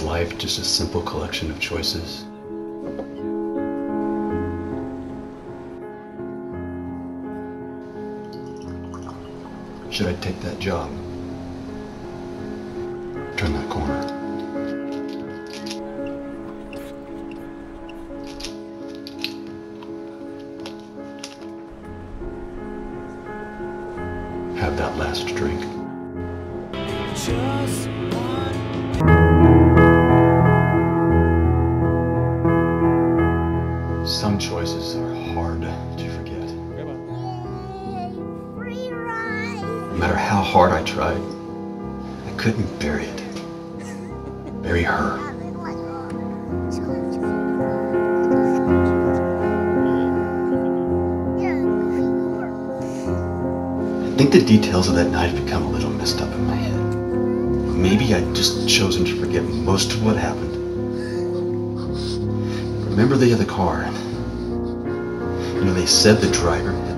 Is life just a simple collection of choices? Should I take that job? Turn that corner? Have that last drink? Just Some choices are hard to forget. No matter how hard I tried, I couldn't bury it. Bury her. I think the details of that night have become a little messed up in my head. Maybe I'd just chosen to forget most of what happened. Remember the other car? You know, they said the driver